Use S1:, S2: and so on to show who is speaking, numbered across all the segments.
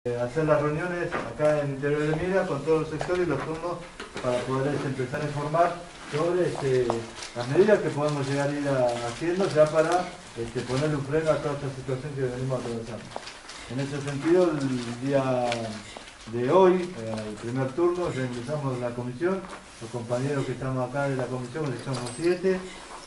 S1: Hacer las reuniones acá en el interior de Mira con todos los sectores y los turnos para poder empezar a informar sobre las medidas que podemos llegar a ir haciendo ya para ponerle un freno a toda esta situación que venimos atravesando. En ese sentido, el día de hoy, el primer turno, ya ingresamos en la comisión, los compañeros que estamos acá de la comisión, que somos 7,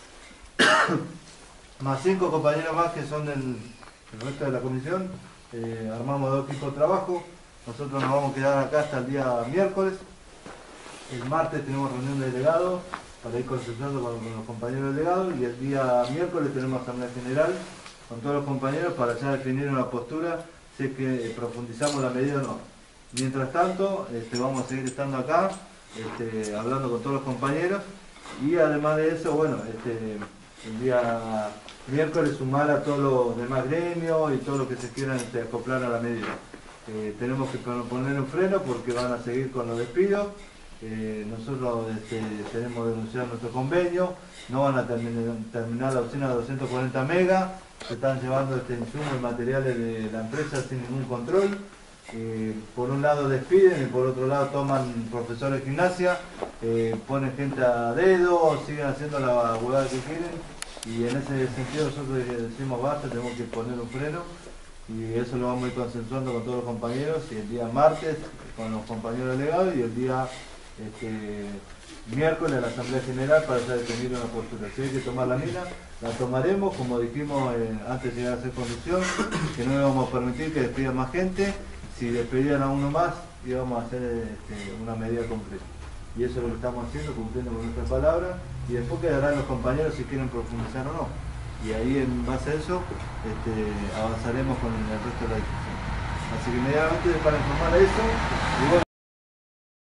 S1: más 5 compañeros más que son del resto de la comisión. Armamos 2 equipos de trabajo. Nosotros nos vamos a quedar acá hasta el día miércoles. El martes tenemos reunión de delegados para ir consultando con los compañeros delegados, y el día miércoles tenemos asamblea general con todos los compañeros para ya definir una postura si es que profundizamos la medida o no. Mientras tanto, vamos a seguir estando acá hablando con todos los compañeros, y además de eso, bueno, el día miércoles sumar a todos los demás gremios y todo lo que se quieran acoplar a la medida. Tenemos que poner un freno porque van a seguir con los despidos. Nosotros tenemos denunciado nuestro convenio, no van a terminar la usina de 240 megas, se están llevando insumos y materiales de la empresa sin ningún control. Por un lado despiden y por otro lado toman profesores de gimnasia, ponen gente a dedo, siguen haciendo la huevada que quieren. Y en ese sentido nosotros decimos basta, tenemos que poner un freno, y eso lo vamos a ir consensuando con todos los compañeros, y el día martes con los compañeros delegados, y el día miércoles la asamblea general para ya definir una postura. Si hay que tomar la mina, la tomaremos, como dijimos antes de llegar a ser conducción, que no íbamos a permitir que despidan más gente. Si despedían a uno más, íbamos a hacer una medida concreta. Y eso es lo que estamos haciendo, cumpliendo con nuestra palabra, y después quedarán los compañeros si quieren profundizar o no. Y ahí en base a eso avanzaremos con el resto de la discusión. Así que inmediatamente para informar a eso, y bueno,